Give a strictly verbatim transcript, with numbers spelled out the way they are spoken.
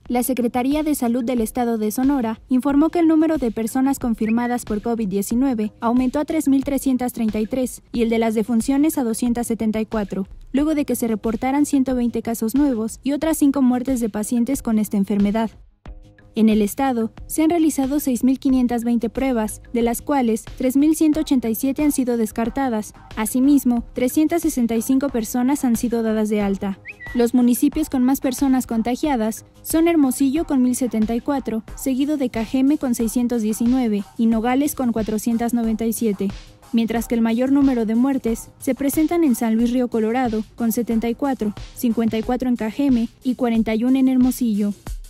La Secretaría de Salud del Estado de Sonora informó que el número de personas confirmadas por COVID diecinueve aumentó a tres mil trescientas treinta y tres y el de las defunciones a doscientas setenta y cuatro, luego de que se reportaran ciento veinte casos nuevos y otras cinco muertes de pacientes con esta enfermedad. En el estado, se han realizado seis mil quinientas veinte pruebas, de las cuales tres mil ciento ochenta y siete han sido descartadas. Asimismo, trescientas sesenta y cinco personas han sido dadas de alta. Los municipios con más personas contagiadas son Hermosillo con mil setenta y cuatro, seguido de Cajeme con seiscientos diecinueve y Nogales con cuatrocientos noventa y siete. Mientras que el mayor número de muertes se presentan en San Luis Río Colorado, con setenta y cuatro, cincuenta y cuatro en Cajeme y cuarenta y uno en Hermosillo.